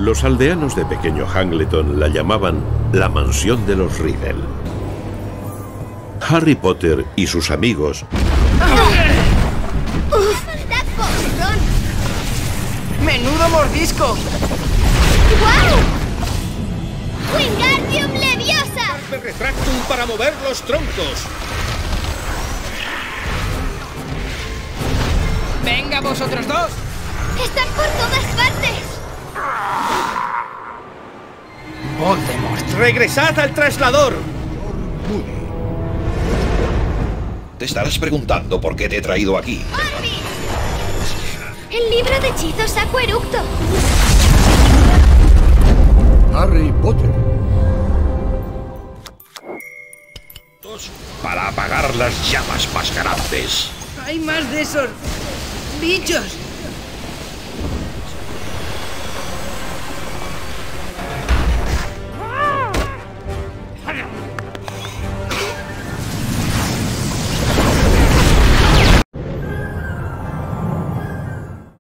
Los aldeanos de pequeño Hangleton la llamaban la mansión de los Riddle. Harry Potter y sus amigos ¡Menudo mordisco! ¡Guau! ¡Wingardium Leviosa! Retractum para mover los troncos. ¡Venga, vosotros dos! ¡Están por todas partes! Voldemort. ¡Regresad al traslador! Te estarás preguntando por qué te he traído aquí. ¡Orbis! ¡El libro de hechizos Acueructo! Harry Potter. Para apagar las llamas más grandes. ¡Hay más de esos bichos!